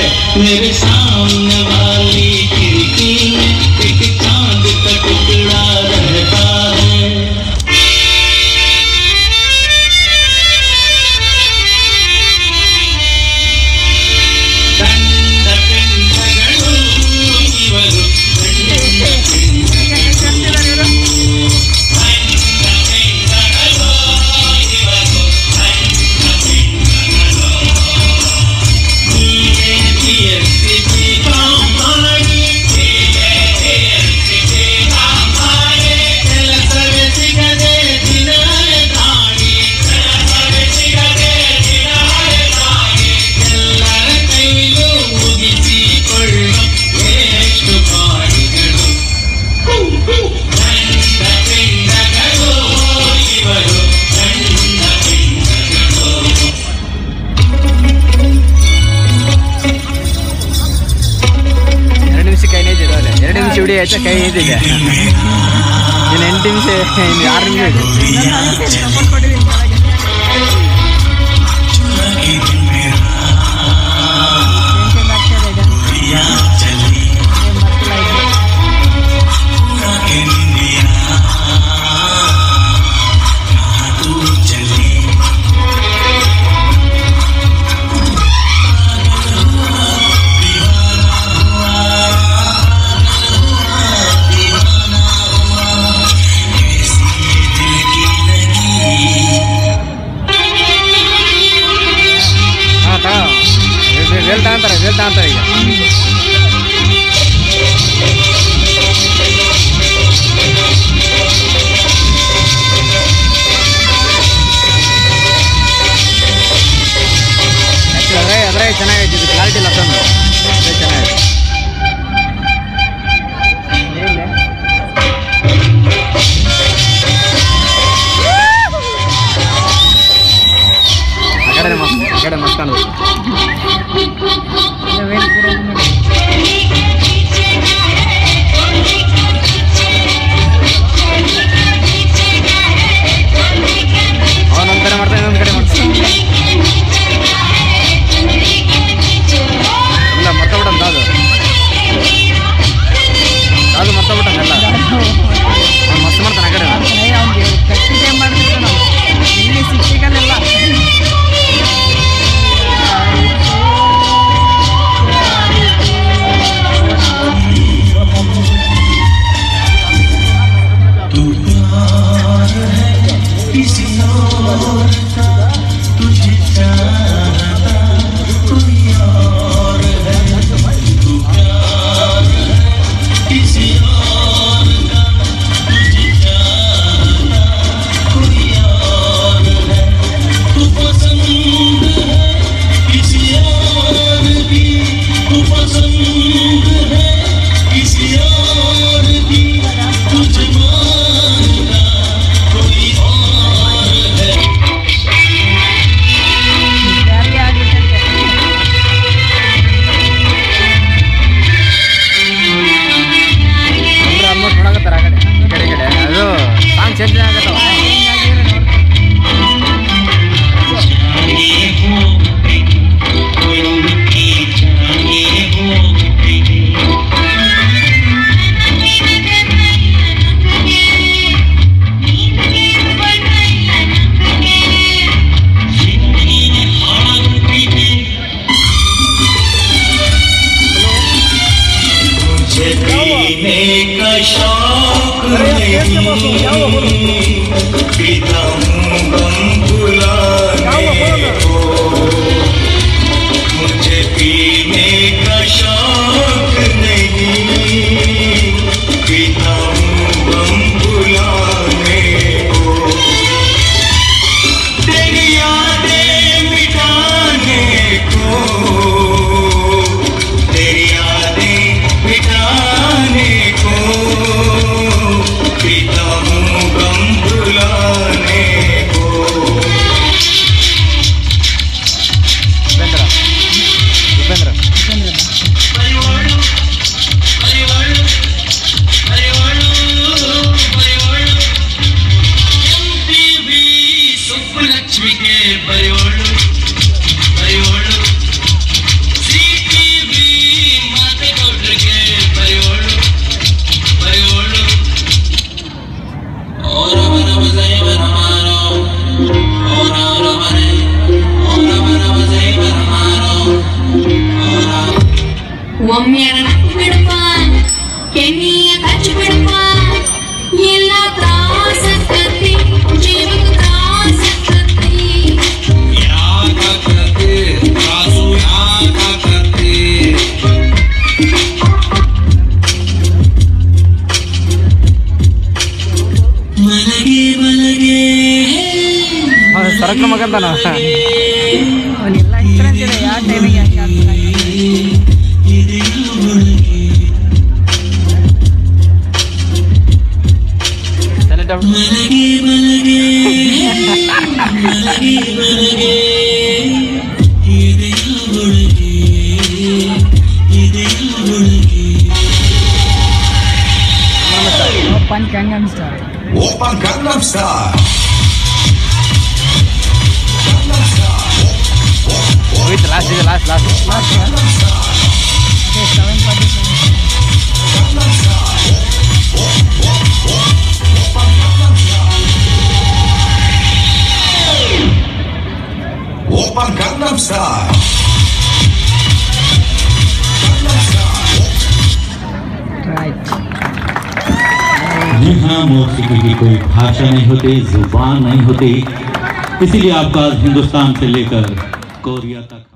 मेरे सामने वाली खिड़की में एक चांद का टुकड़ा रहता है। ವಿಡಿಯೋ ಆಯ್ತಾ ಕೈ ಇದ್ದಿದೆ ಇನ್ನು 8 ನಿಮಿಷ ಇನ್ನು 6 ನಿಮಿಷ ವೇಲ್ ತಗೊಂತಾರೆ ಈಗ ಅದ್ರಾಗ ಚೆನ್ನಾಗೈತಿ ಇದು ಕ್ಲಾರಿಟಿ ಇಲ್ಲ ತಂದು ಚೆನ್ನಾಗೈತಿ ಆ ಕಡೆ ಮಸ್ತ್ ಅನ್ಬೇಕು ಅವನೊಂದು ಕಡೆ ಮಾಡ್ತಾನೆ ಇನ್ನೊಂದು ಕಡೆ ಮಾಡ್ತಾನೆ ಇಲ್ಲ ಮರ್ತಬಿಟ್ಟಂತ ಅದು ಮರ್ತಬಿಟ್ಟಂತೆಲ್ಲ ಅವ್ನು ಮಸ್ತ್ ಮಾಡ್ತಾನೆ ಆ ಕಡೆ ಮಾಡ್ತಿರ್ತಾನೆ ಇಲ್ಲಿ ಸಿಕ್ಕಿಗಲ್ಲೆಲ್ಲ पीता हूँ गम भुलाने ಒಮ್ಮೆರ ನಕ್ಕು ಬಿಡಪ್ಪ ಕೆನ್ನಿಯ ಕಚ್ಚು ಬಿಡಪ್ಪ ಎಲ್ಲ ತ್ರಾಸಕ್ಕತ್ತಿ ಜೀವಕ್ಕೆ ತ್ರಾಸಕ್ಕತ್ತಿ ಯಾಕಾಕತ್ತಿ ತ್ರಾಸು ಯಾಕಾಕತ್ತಿ ಮಲಗೆ ಮಲಗೆ ಸರಕ್ ಮಗಂತಾನ ಅವನೆಲ್ಲ ಇಷ್ಟ ಅಂತಿದೆ ಯಾವ ಟೈಮಿಗೆ ಯಾಕೆ ಆಗ್ತದೆ ಮಲಗೆ ಮಲಗೆ ಮಲಗೆ ಮಲಗೆ ಇದೆಯ ಒಳಗೆ ಇದೆಯ ಒಳಗೆ open Gangnam star Open Gangnam Style. ಹೋಯ್ತು ಲಾಸ್ಟ್ ಇದೆ last Open Gangnam Style. Right यहाँ मौसीकी की कोई भाषा नहीं होती, जुबान नहीं होती, इसीलिए आपका हिंदुस्तान से लेकर कोरिया तक